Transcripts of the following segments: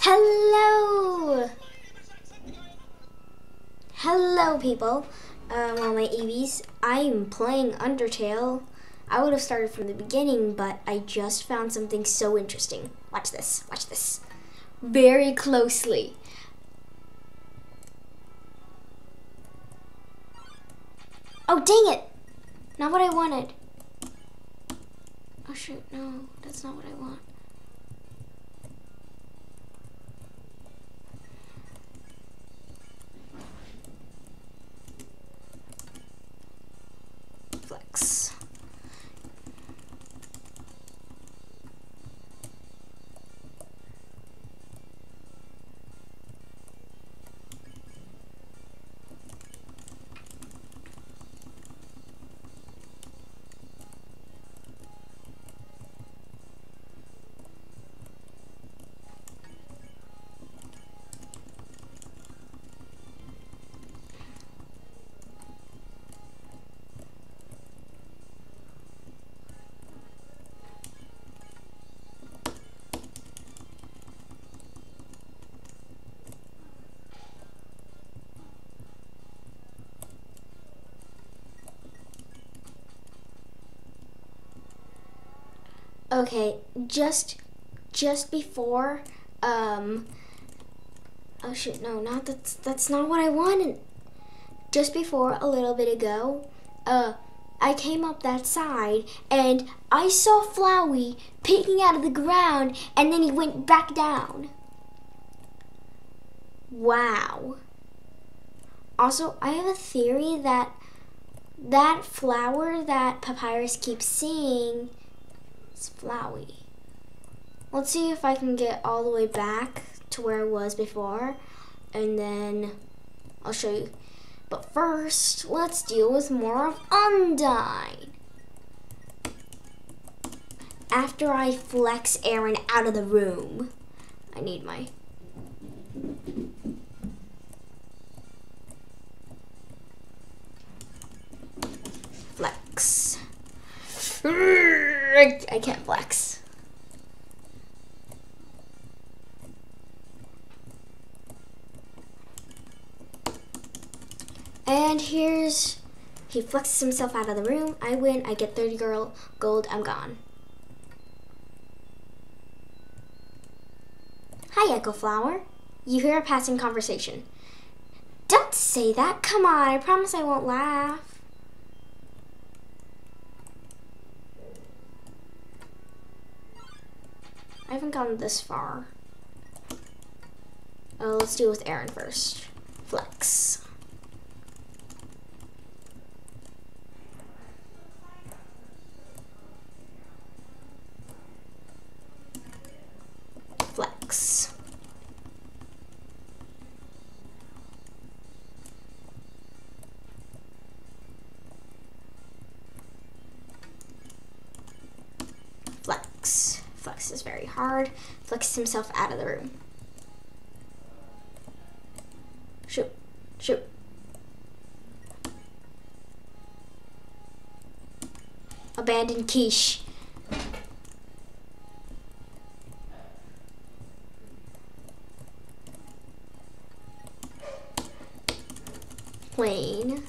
Hello! Hello, people. Well, my EVs. I'm playing Undertale. I would have started from the beginning, but I just found something so interesting. Watch this. Watch this. Very closely. Oh, dang it! Not what I wanted. Oh, shoot. No, that's not what I want. Flex. Okay, just before, oh shoot, no, that's not what I wanted. Just before, a little bit ago, I came up that side, and I saw Flowey peeking out of the ground, and then he went back down. Wow. Also, I have a theory that that flower that Papyrus keeps seeing, it's Flowey. Let's see if I can get all the way back to where I was before, and then I'll show you. But first, let's deal with more of Undyne. After I flex Aaron out of the room, I need my... flex. I can't flex. And here's, he flexes himself out of the room. I win, I get 30 gold, I'm gone. Hi, Echo Flower. You hear a passing conversation. Don't say that, come on, I promise I won't laugh. I haven't gone this far. Oh, let's deal with Aaron first. Flex. Flex. Flex. Flex is very hard. Flexes himself out of the room. Shoot. Shoot. Abandon quiche. Plain.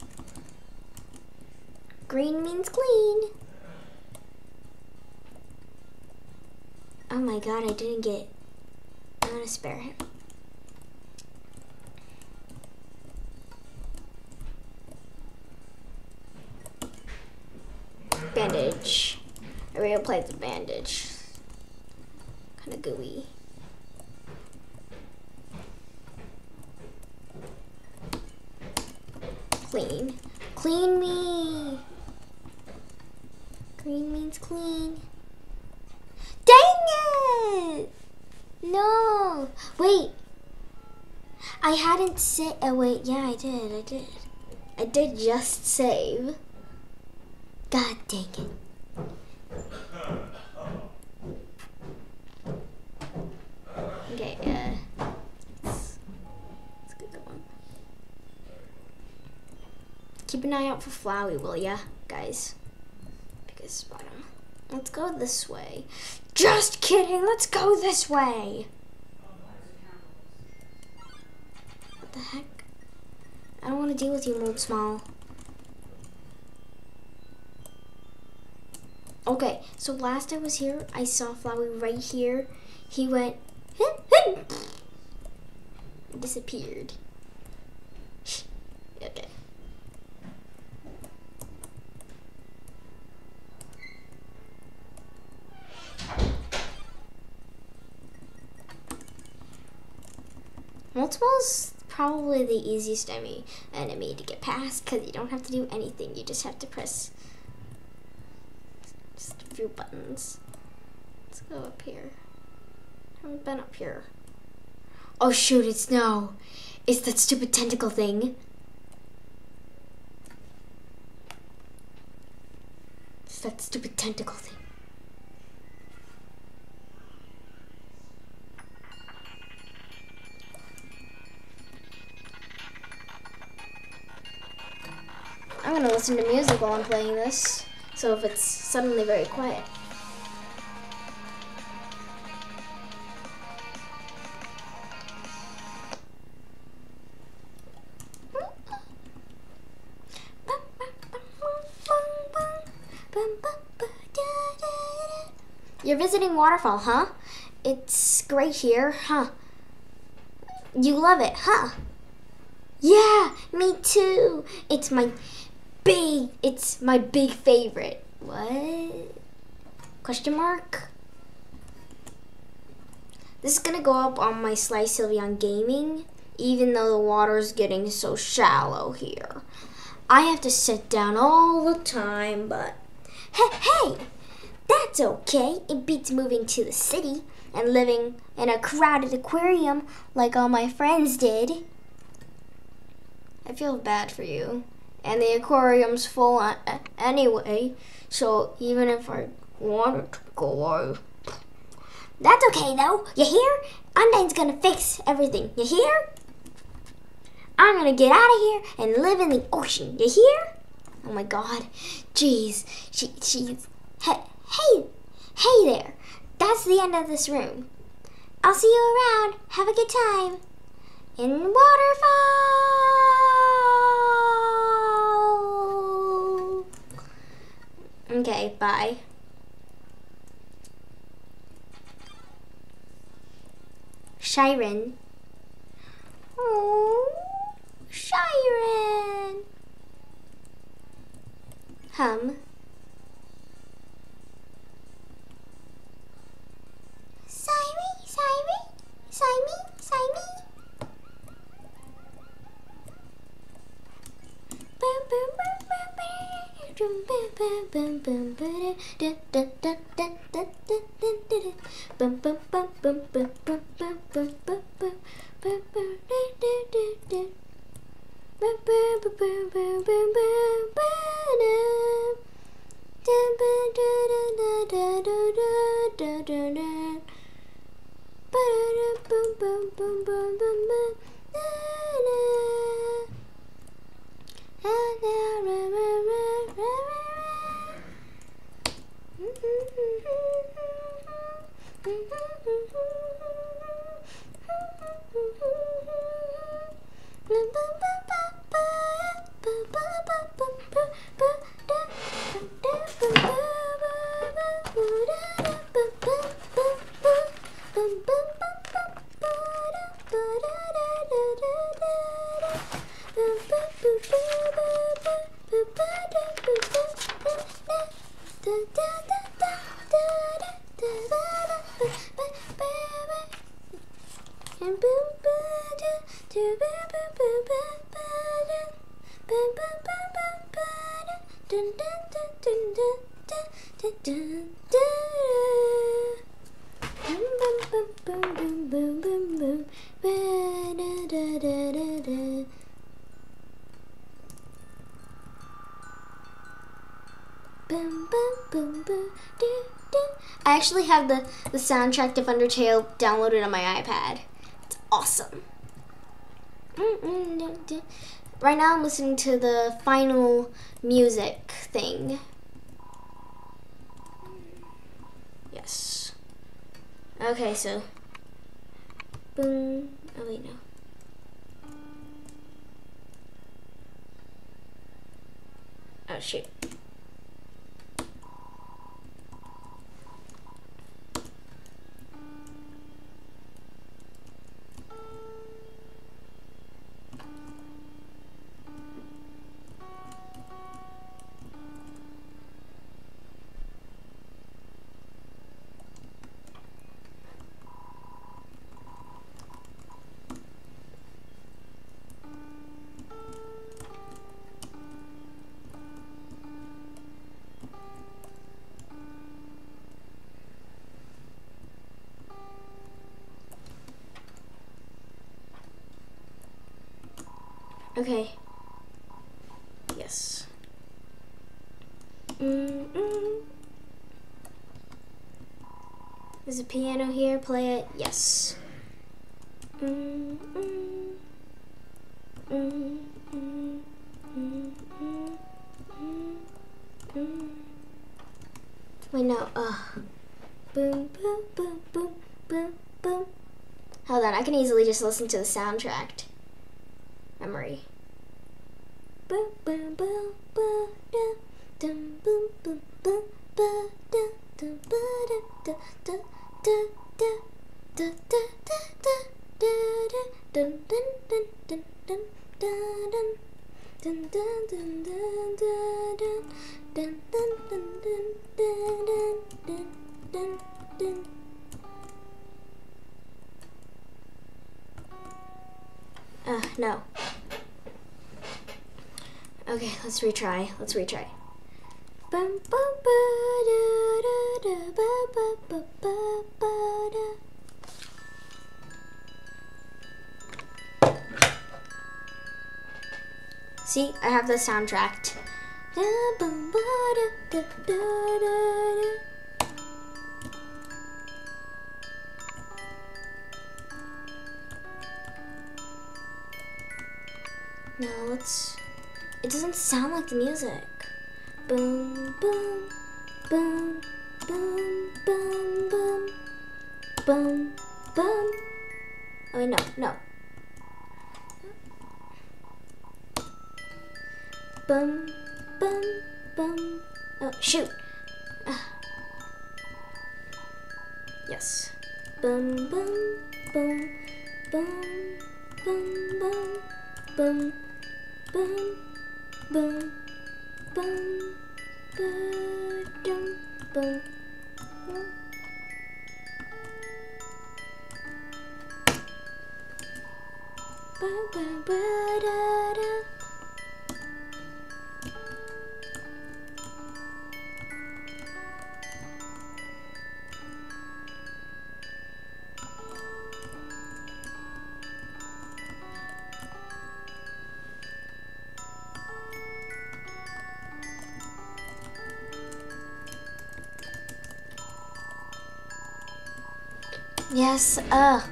Green means clean. Oh my god, I didn't get... I'm gonna spare him. Bandage. I already applied the bandage. Kinda gooey. Clean. Clean me! Green means clean. Dang it! No! Wait. I hadn't saved. Oh, wait. Yeah, I did. I did just save. God dang it. Okay, let's get going. Keep an eye out for Flowey, will ya, guys? Because spot him. Let's go this way. Just kidding, let's go this way. to deal with you, Mold Small. Okay, so last I was here, I saw Flowey right here. He went, disappeared. Okay. Multiple's probably the easiest enemy to get past because you don't have to do anything. You just have to press just a few buttons. Let's go up here. I haven't been up here. Oh shoot, it's no. It's that stupid tentacle thing. It's that stupid tentacle thing. I'm gonna listen to music while I'm playing this, so if it's suddenly very quiet. You're visiting Waterfall, huh? It's great here, huh? You love it, huh? Yeah, me too. It's my big favorite. What? Question mark? This is gonna go up on my Sly Sylveon Gaming, even though the water's getting so shallow here. I have to sit down all the time, but hey, that's okay. It beats moving to the city and living in a crowded aquarium like all my friends did. I feel bad for you. And the aquarium's full anyway, so even if I wanted to go away. That's okay though, you hear? Undyne's gonna fix everything, you hear? I'm gonna get out of here and live in the ocean, you hear? Oh my god, jeez, she's, hey there, that's the end of this room. I'll see you around, have a good time. In Waterfall! Okay, bye. Shiren. Oh, Shiren. Hum. Simey. I actually have the soundtrack of Undertale downloaded on my iPad. It's awesome. Right now I'm listening to the final music thing. Yes. Okay, so. Boom. Oh, wait, no. shoot. Okay. Yes. There's a piano here. Play it. Yes. Wait, no. Boom, boom, boom, boom, boom, boom. Hold on. I can easily just listen to the soundtrack. Memory. Boom, boom, boom, boom, dum, boom, boom, boom, ba, da, dum, ba, da, da, da, da, da, da, da, da, da, dun, dun, dun, dun, dun, dun, dun, dun, dun, dun, dun, dun, dun, dun, dun, dun, dun, dun. No. Okay, let's retry. Bum, bum, ba, da, da, da, ba, ba, ba, ba, ba, da. See, I have the soundtrack. Da, bum, ba, da, da, da, da, da. No, it doesn't sound like the music. Boom, boom, boom, boom, boom, boom, boom, boom. Oh, wait, no. Boom, boom, boom. Oh, shoot. Yes. Boom, boom, boom, boom, boom, boom, boom, boom, boom, boom, ba-dum, boom, boom. Ba-ba-ba-da-da. Yes, A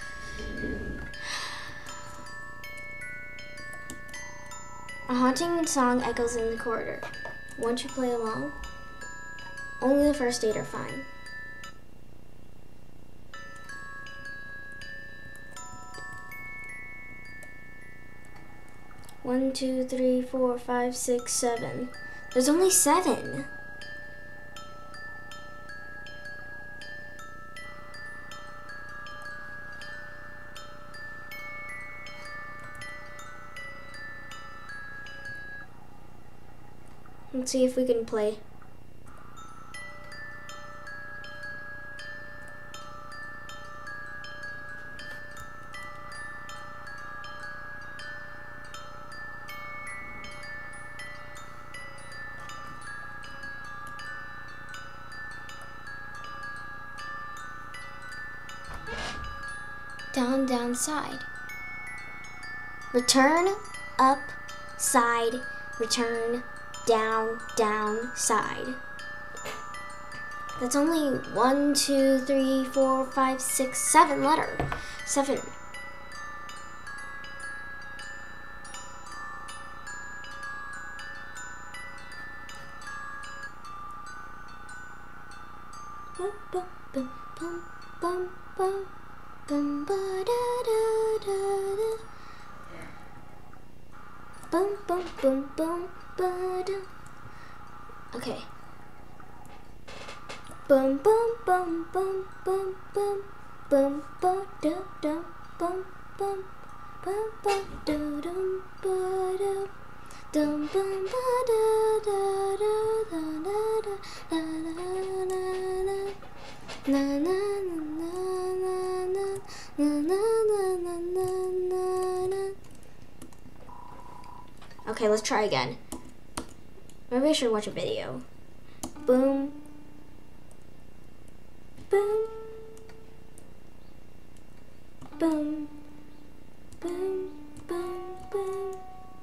haunting song echoes in the corridor. Won't you play along? Only the first 8 are fine. One, 2, 3, 4, 5, 6, 7. There's only 7. Let's see if we can play. Down, down, side. Return, up, side, return, down, down, side. That's only 1, 2, 3, 4, 5, 6, 7 letter. 7. Bum, bum, bum, bum, bum, bum, bum, ba, da, da, da, da. Bum, bum, bum, bum, ba, da. Okay. Bum bum bum bum bum bum bum ba da dum bum bum bum ba da dum ba da dum bum ba da da da da da da da na na na na na na na na na na na. Okay, let's try again. Maybe I should watch a video. Boom. Boom. Boom. Boom. Boom. Boom.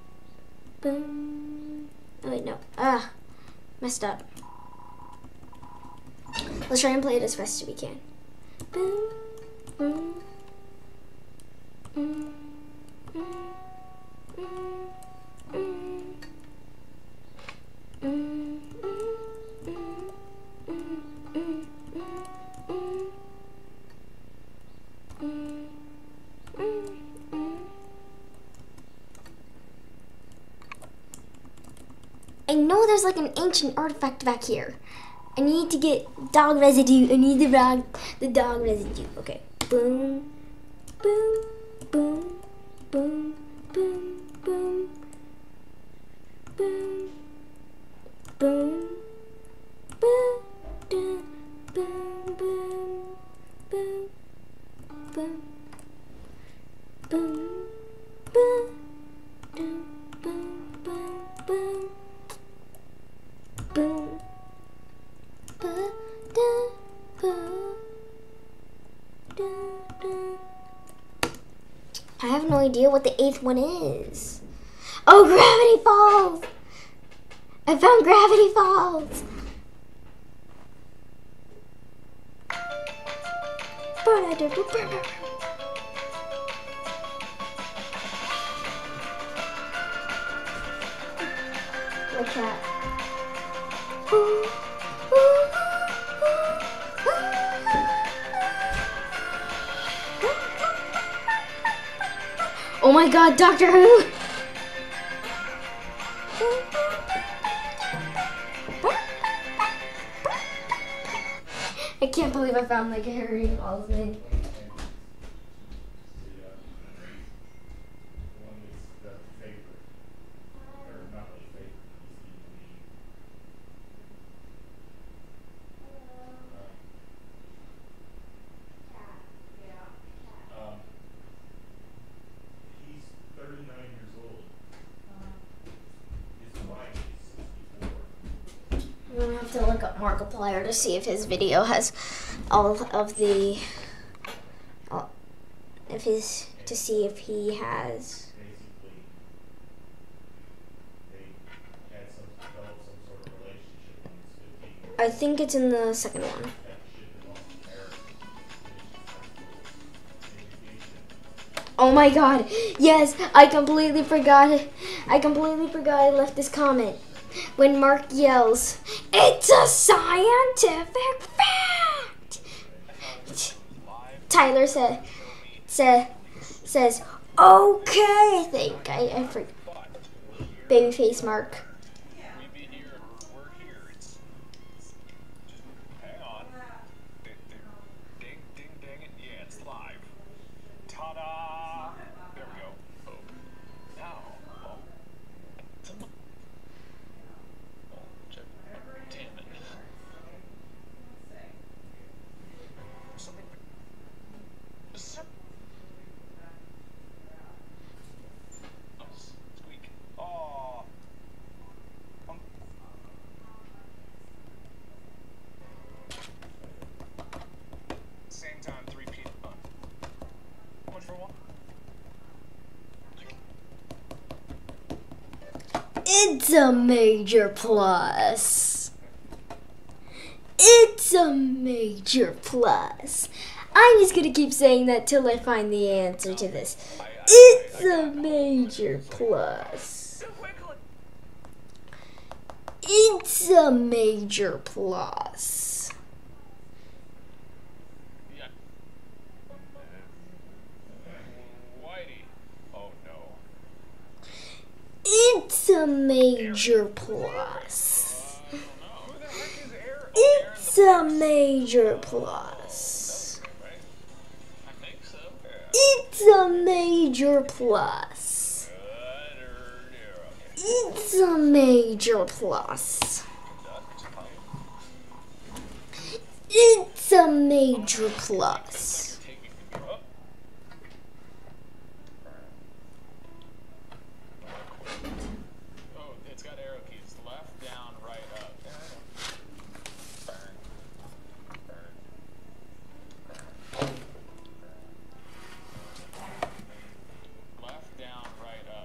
Boom. Oh wait, no. Messed up. Let's try and play it as fast as we can. Boom. Boom. Mm. Mm. Mm. Mm. I know there's like an ancient artifact back here. I need to get dog residue. I need the dog residue. Okay. Boom, boom, boom, boom, boom, boom, boom, boom, boom, boom, boom, boom, boom, boom, boom, boom, boom, boom, boom, boom. I have no idea what the 8th one is. Oh, Gravity Falls! I found Gravity Falls! My cat. Oh my god, Doctor Who! I can't believe I found like Harry Falls thing. I'm gonna have to look up Markiplier to see if his video has all of the, to see if he has. I think it's in the second one. Oh my god, yes, I completely forgot I left this comment. When Mark yells, "It's a scientific fact!" Tyler says, "Okay," I think. I forget. Babyface Mark. Hang on. Ding, it. Yeah, it's live. Ta-da! There we go. Oh. Now. Oh. Damn it. Something. Squeak. Oh. Same time, 3 p.m. How much for one? It's a major plus. It's a major plus. I'm just gonna keep saying that till I find the answer to this. It's a major plus. It's a major plus. Yeah. Whitey. Oh no. It's a major plus. I don't know. a major plus. Right? I think so. Yeah. It's a major plus. It's a major plus. It's a major plus. Oh, it's got arrow keys. Left, down, right, up. Burn. Burn. Left, down, right, up.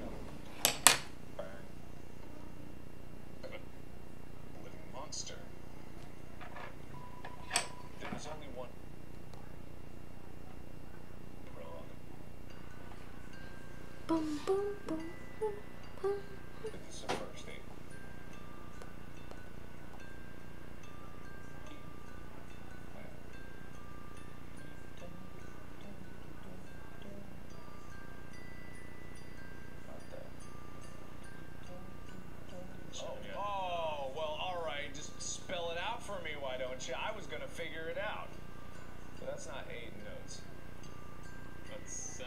Burn. Living monster. There's only one. Wrong. Boom, boom, boom, boom, boom. This is the first aid. Oh, well, all right. Just spell it out for me, why don't you? I was gonna figure it out. So that's not 8 notes. That's 7.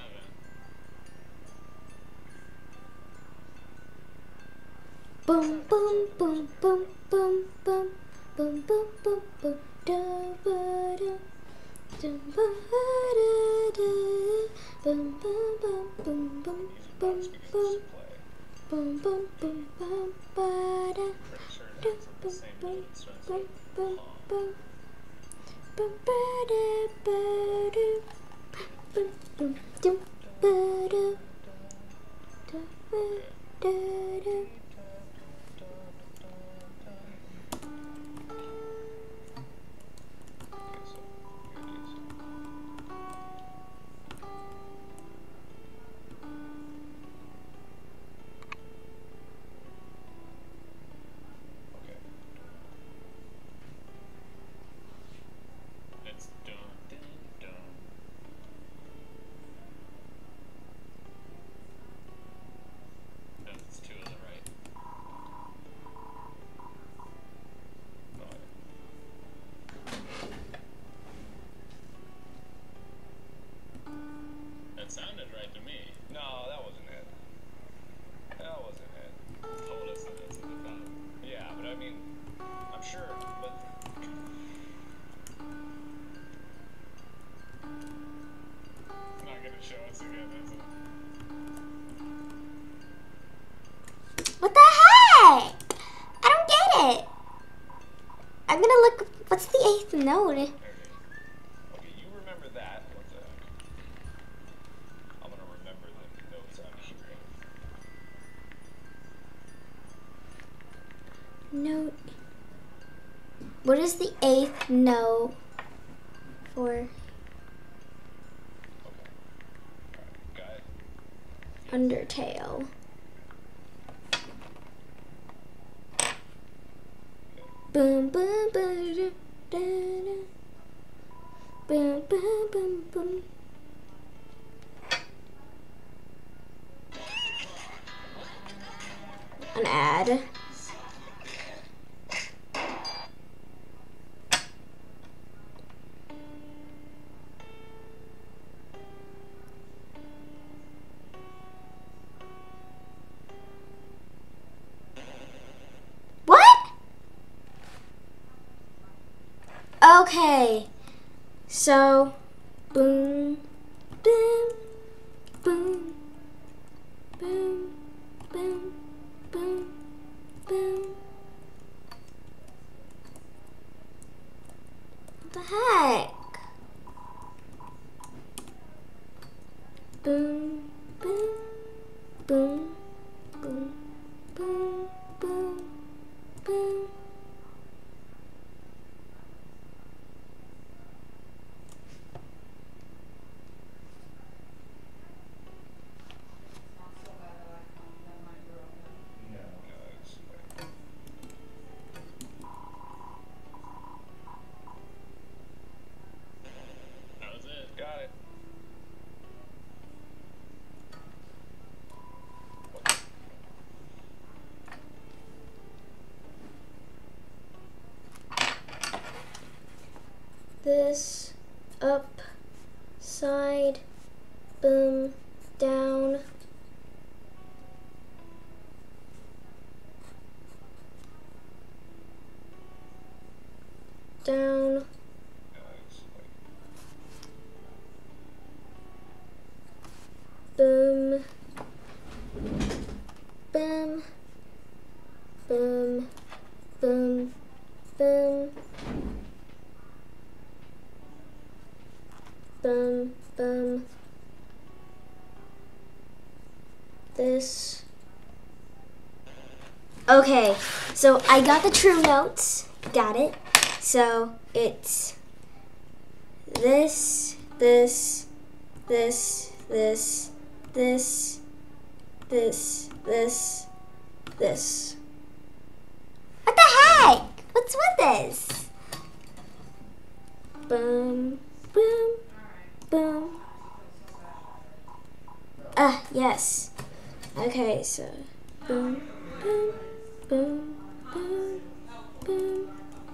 Boom, boom, boom, boom, boom, boom, boom, boom, boom, boom, da ba da, da ba da da, boom, boom, boom, boom, boom, boom, Easy box because boom, this is play. boom, boom, boom, boom, ba da, Pretty sure da, it's the boom, same boom, note. So it's boom, like, boom, huh. boom, boom, ba da ba da, boom, boom, boom, ba da, da ba da da. Okay, so here it is. Okay. It's done, done, done. No, it's 2 on the right. Oh, that sounded right to me. No, that wasn't it. That wasn't it. Told us that it's at the top. Yeah, but I mean, I'm sure, but it's not gonna show us again, is it? What the heck? I don't get it. I'm gonna look. What's the 8th note? There it is. Okay, you remember that. What the heck? I'm gonna remember the notes I'm hearing. Note. What is the 8th note for Okay. Alright, got it. Undertale? Boom, boom, boom, da, da, da. Boom, boom, boom, boom. An ad. What? Okay. So, boom, boom, boom, boom, boom, boom, boom. What the heck? Boom, boom, boom, boom, boom, boom, boom. No, it's that was it. Got it. this, up, side, boom, down, down, boom, boom, boom, boom, boom, boom, boom, this. Okay, so I got the true notes, got it. So it's this, this, this, this, this, this, this, this. What the heck? What's with this? Boom, boom, boom. Ah, yes. Okay, so boom, boom, boom, boom, boom.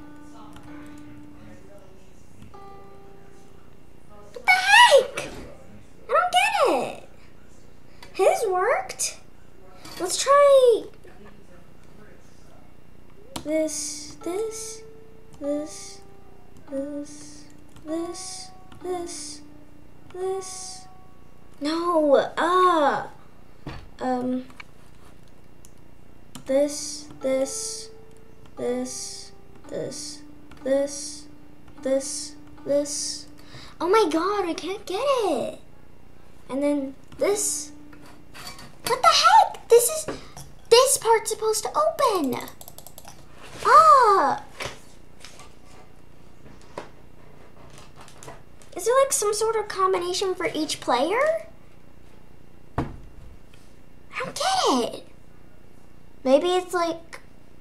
What the heck? I don't get it. His worked? Let's try this, this, this, this, this, this, this. No, this, this, this, this, this, this, this. Oh my god, I can't get it. And then this. What the heck? This part's supposed to open. Ah. Is there like some sort of combination for each player? I don't get it. Maybe it's like,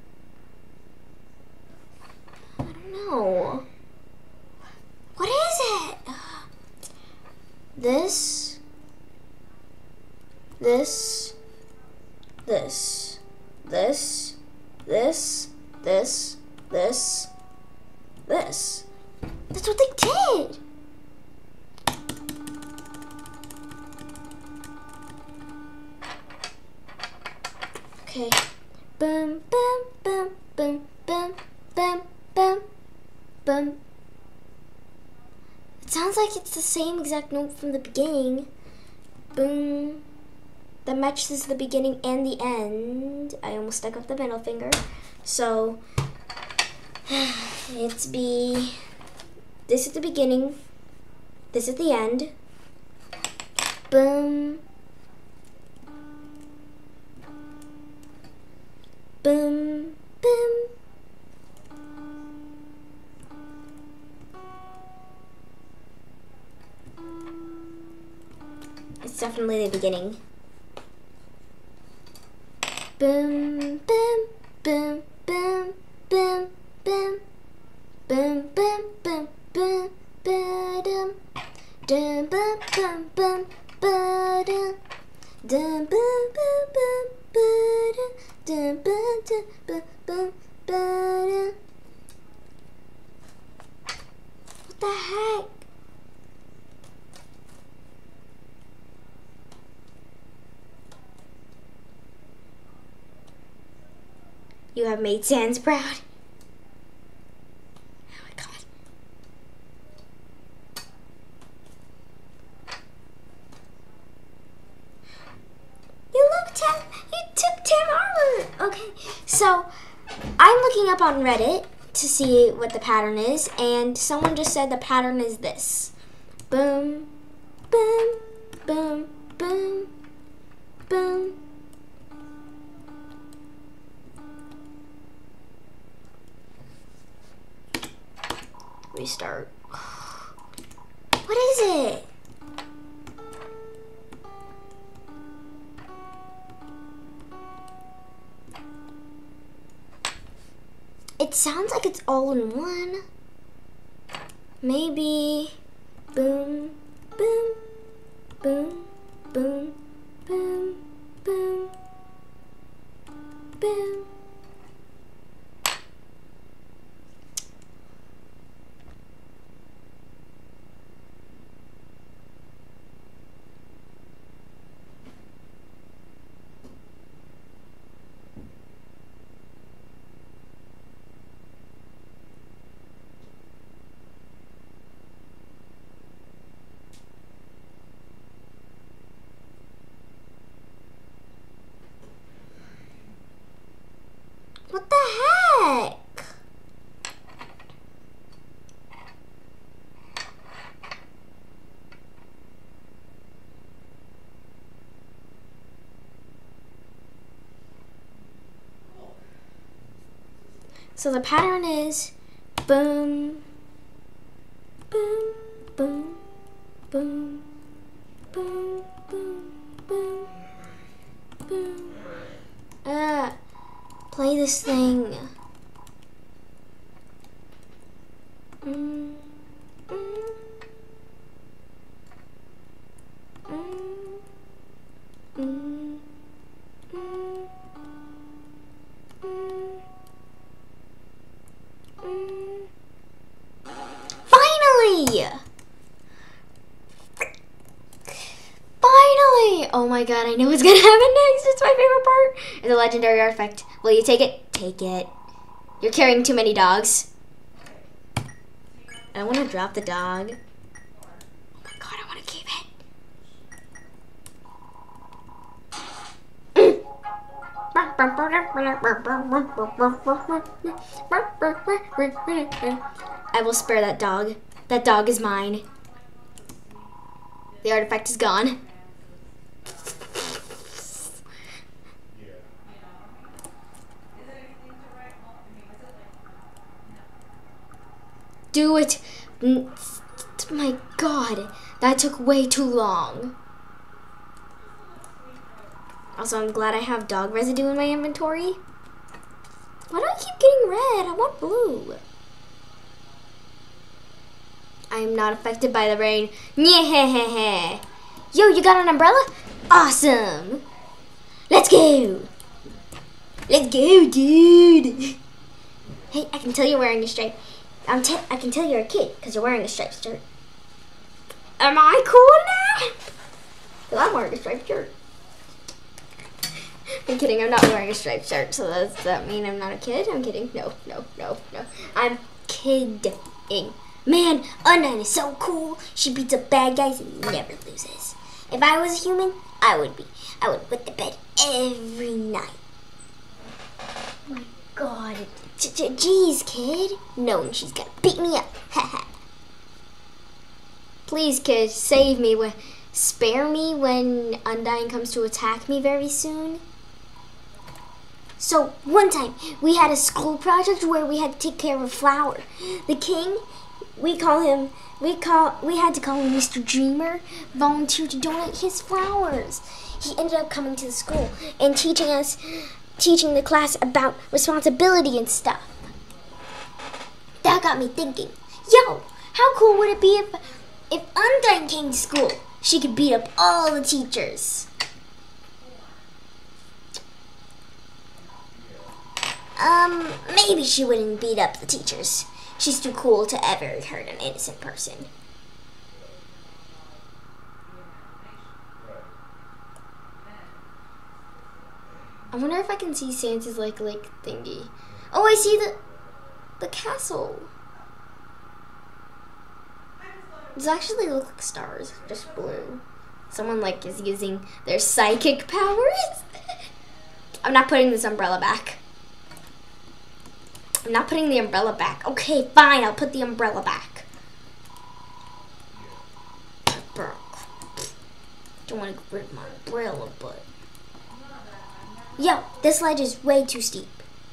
I don't know. What is it? This, this, this, this, this, this, this, this. That's what they did. Okay. Boom, boom, boom, boom, boom, boom, boom, boom. It sounds like it's the same exact note from the beginning. Boom. That matches the beginning and the end. I almost stuck up the middle finger. So, it's B. This is the beginning. This is the end. Boom. Boom, boom. It's definitely the beginning. Boom, boom, boom, boom, boom, boom, boom, boom, boom, boom, ba-dum, dum, boom, boom, boom, ba-dum, dum, boom, boom, boom, ba-dum, dum, boom, dum, boom, boom, ba-dum. What the heck? You have made Sans proud. Oh my god. You took 10 armor. Okay, so I'm looking up on Reddit to see what the pattern is, and someone just said the pattern is this. Boom, boom, boom, boom, boom. Restart. What is it? It sounds like it's all in one. Maybe. Boom, boom, boom, boom, boom, boom, boom. So the pattern is boom, boom, boom, boom, boom, boom, boom, boom. Play this thing. Finally! Finally! Oh my god, I know what's gonna happen next. It's my favorite part. It's a legendary artifact. Will you take it? Take it. You're carrying too many dogs. I want to drop the dog. Oh my god, I want to keep it. I will spare that dog. That dog is mine. The artifact is gone. Do it. My god, that took way too long. Also, I'm glad I have dog residue in my inventory. Why do I keep getting red? I want blue. I'm not affected by the rain. Yeah. Yo, you got an umbrella? Awesome. Let's go. Let's go, dude. Hey, I can tell you're wearing a stripe. I can tell you're a kid because you're wearing a striped shirt. Am I cool now? Because I'm wearing a striped shirt. I'm kidding, I'm not wearing a striped shirt, so does that mean I'm not a kid? I'm kidding. No. I'm kidding. Man, Undyne is so cool. She beats up bad guys and never loses. If I was a human, I would be. I would wet the bed every night. Oh my god. Jeez, kid. Knowing she's gonna beat me up. Please, kid, save me. Spare me when Undyne comes to attack me very soon. So, one time, we had a school project where we had to take care of a flower. The king, we had to call him Mr. Dreamer, volunteered to donate his flowers. He ended up coming to the school and teaching the class about responsibility and stuff. That got me thinking, yo, how cool would it be if Undyne came to school? She could beat up all the teachers. Maybe she wouldn't beat up the teachers. She's too cool to ever hurt an innocent person. I wonder if I can see Santa's lake thingy. Oh, I see the castle. These actually look like stars, just blue. Someone is using their psychic powers. I'm not putting this umbrella back. I'm not putting the umbrella back. Okay, fine, I'll put the umbrella back. Don't want to get rid of my umbrella, but... Yo, this ledge is way too steep.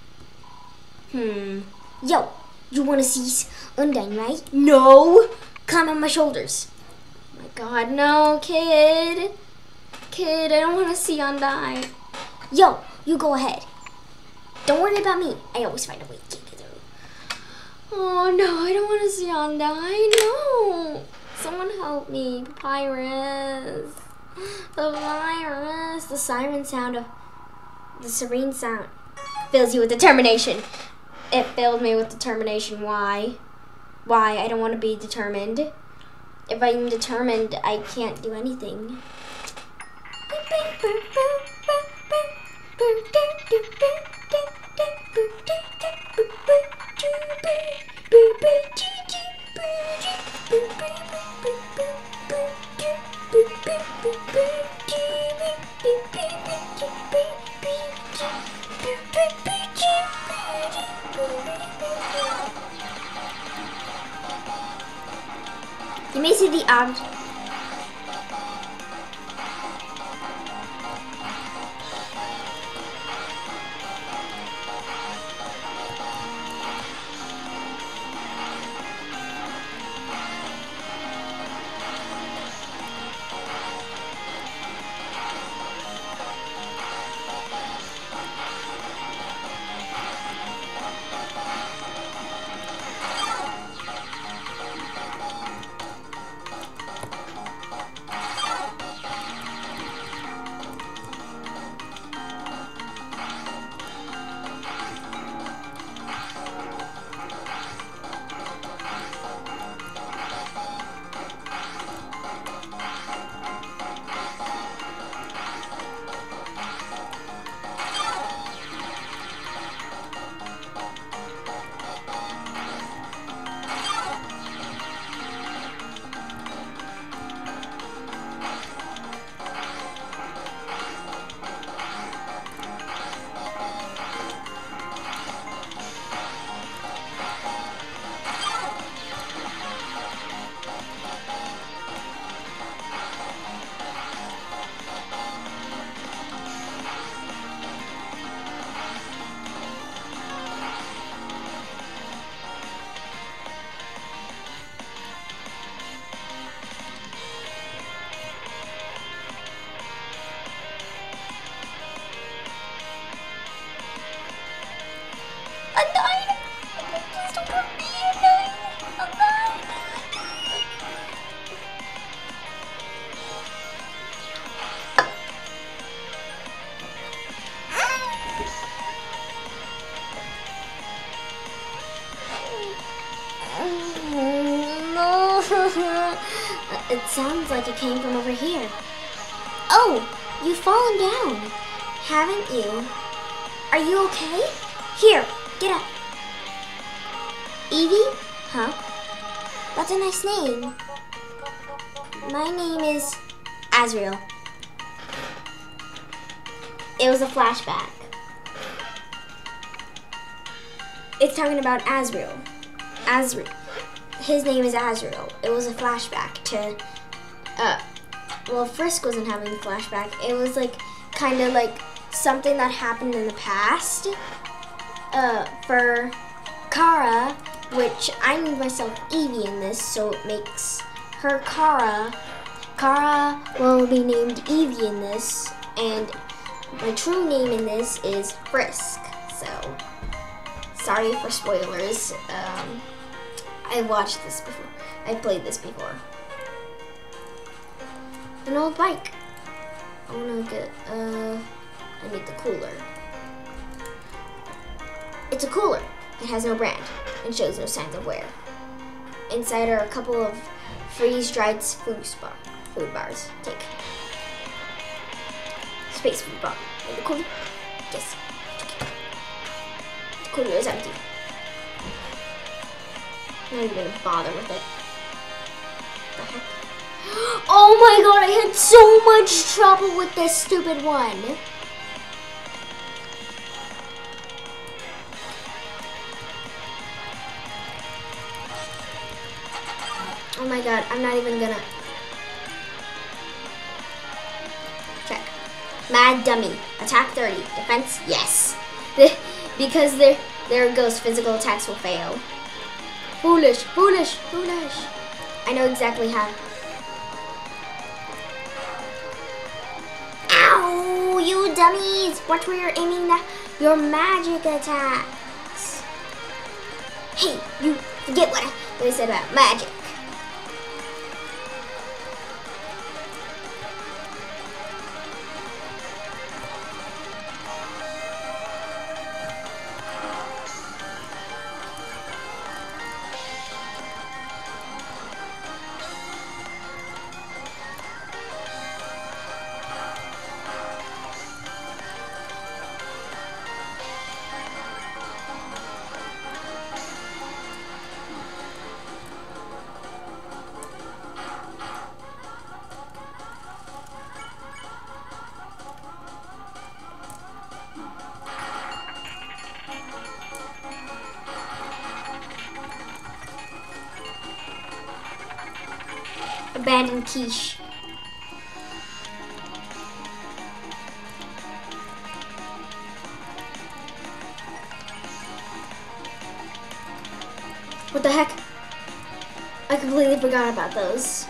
Yo, you want to see Undyne, right? No! Climb on my shoulders. Oh my god, no, kid. Kid, I don't want to see Undyne. Yo, you go ahead. Don't worry about me. I always find a way to get through. Oh no, I don't want to see Undyne. No. Someone help me. Papyrus. Papyrus. The siren sound of... The serene sound fills you with determination. It filled me with determination. Why? Why? I don't want to be determined. If I'm determined, I can't do anything. You may see the I'm dying. Please don't hurt me. I'm dying. I'm dying. No. It sounds like it came from over here. Oh, you've fallen down, haven't you? Are you okay? Here, get up. Evie? Huh? That's a nice name. My name is Azrael. It was a flashback. It's talking about Azrael. Azrael. His name is Azrael. It was a flashback to, well, Frisk wasn't having a flashback. It was like, kind of like something that happened in the past, for Kara, which I named myself Evie in this, so it makes her Kara. Kara will be named Evie in this, and my true name in this is Frisk, so sorry for spoilers. I watched this before. I played this before. An old bike. I wanna get, I need the cooler. It's a cooler. It has no brand and shows no signs of wear. Inside are a couple of freeze-dried food bars. Take. Space food bar. And the cooler? Yes. The cooler is empty. I'm not even gonna bother with it. What the heck? Oh my god, I had so much trouble with this stupid one. Oh my god, I'm not even gonna check. Mad Dummy. Attack 30. Defense? Yes. Because there goes physical attacks will fail. Foolish, foolish, foolish. I know exactly how. Ow, you dummies. Watch where you're aiming your magic attacks. Hey, you forget what I said about magic. Abandoned quiche. What the heck? I completely forgot about those.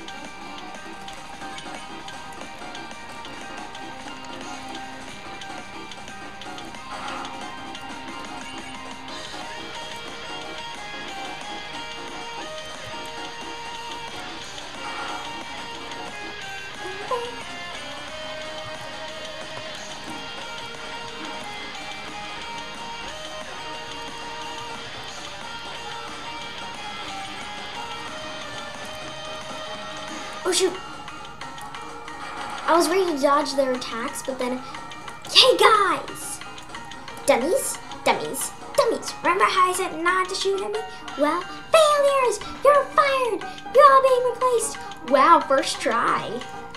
Oh shoot! I was ready to dodge their attacks, but then... Hey guys! Dummies, dummies, dummies. Remember how I said not to shoot at me? Well, failures! You're fired! You're all being replaced! Wow, first try.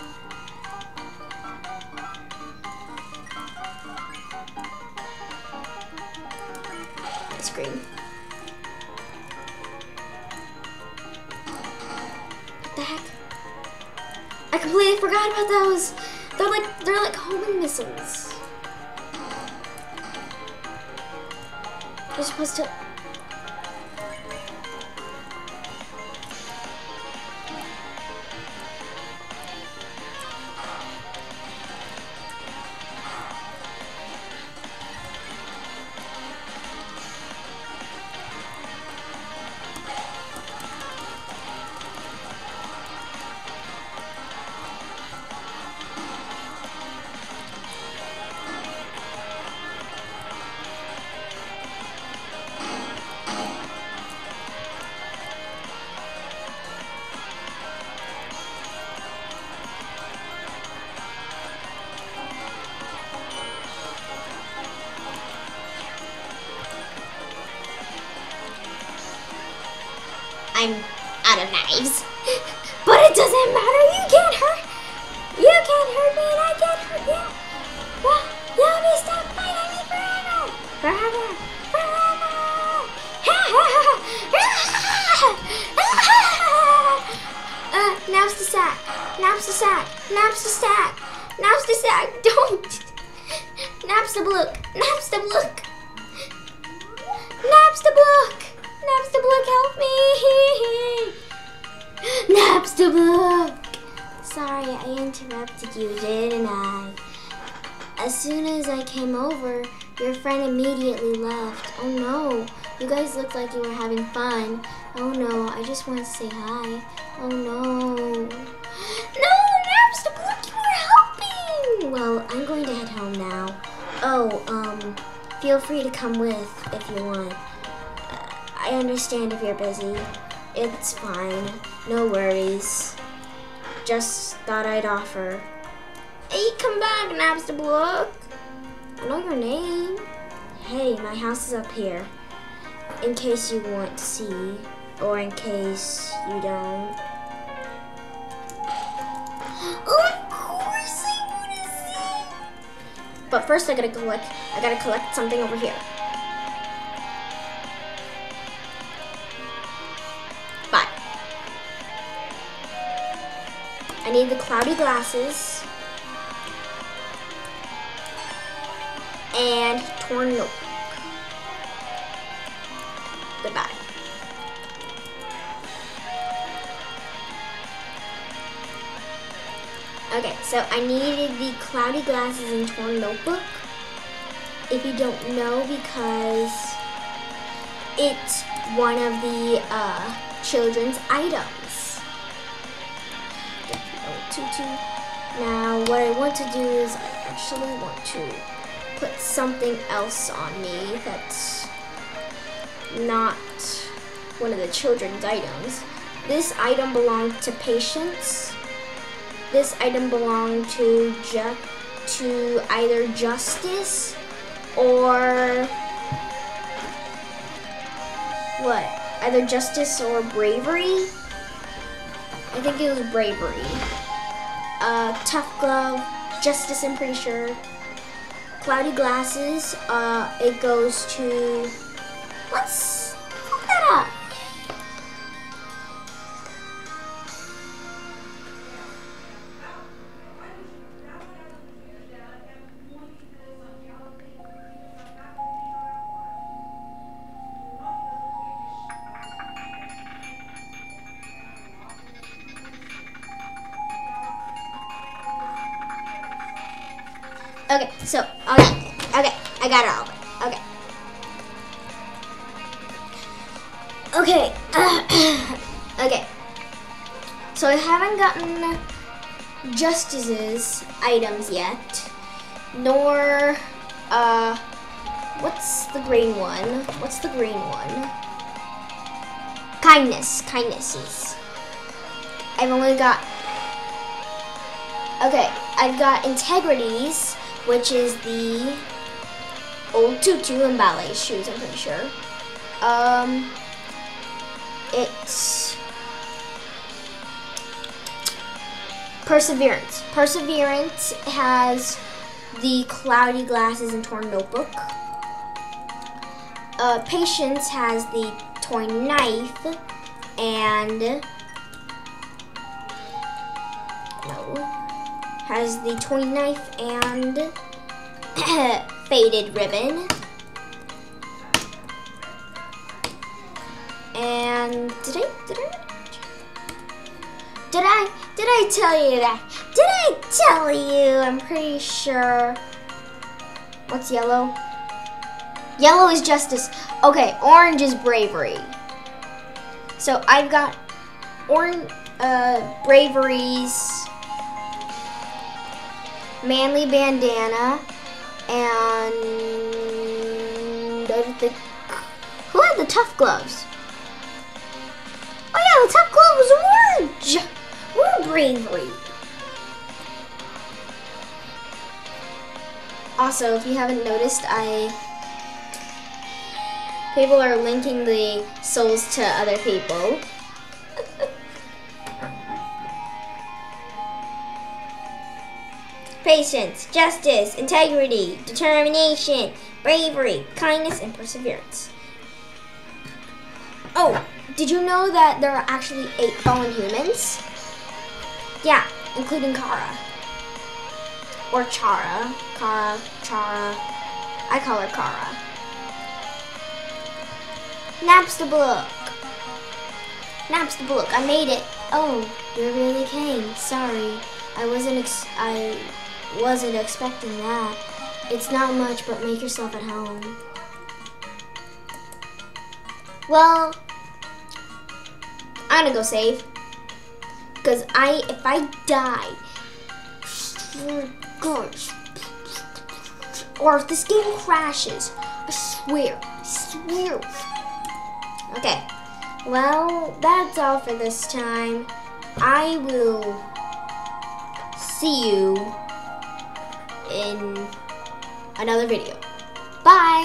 Ice cream. What the heck? I completely forgot about those. They're like homing missiles. You're supposed to. I'm out of knives. But it doesn't matter. You can't hurt me, and I can't hurt you. Well, you'll be stuck fighting me forever. Naps the sack. Don't. Naps the blook. Help me. Naps the blook. Sorry, I interrupted you, didn't I? As soon as I came over, your friend immediately left. Oh no, you guys looked like you were having fun. Oh no, I just want to say hi. Oh no. No, Naps the blook, you were helping! Well, I'm going to head home now. Oh, feel free to come with if you want. I understand if you're busy. It's fine. No worries. Just thought I'd offer. Hey, come back, Naps the blook. I know your name. Hey, my house is up here. In case you want to see, or in case you don't. Of course I want to see. But first I gotta collect something over here. Bye. I need the cloudy glasses and torn notebook. Goodbye. Okay, so I needed the cloudy glasses and torn notebook. If you don't know, because it's one of the children's items. Now, what I want to do is I actually want to put something else on me that's not one of the children's items. This item belonged to Patience. This item belonged to either Justice or what? Either Justice or Bravery. I think it was Bravery. Tough Glove, Justice, I'm pretty sure. Cloudy Glasses, it goes to, let's look that up. Okay, so, okay, I got it all. Okay. Okay. So I haven't gotten Justice's items yet, nor, what's the green one? Kindnesses. I've only got, okay, I've got Integrities, which is the old tutu and ballet shoes, I'm pretty sure. It's Perseverance. Perseverance has the cloudy glasses and torn notebook. Patience has the toy knife and has the toy knife and faded ribbon. And did I tell you that? Did I tell you? I'm pretty sure. What's yellow? Yellow is Justice. Okay, orange is Bravery. So I've got Bravery's manly bandana, and I think, who had the tough gloves? Oh yeah, the tough gloves were Bravery. Also, if you haven't noticed, people are linking the souls to other people. patience, justice, integrity, determination, bravery, kindness, and perseverance. Oh, did you know that there are actually 8 fallen humans? Yeah, including Kara. Or Chara. Chara. I call her Kara. Naps the book. Naps the book. I made it. Oh, you really came. Sorry. I wasn't expecting that. It's not much, but make yourself at home. Well, I'm gonna go save. Because if I die, or if this game crashes, I swear. Okay, well, that's all for this time. I will see you in another video. Bye!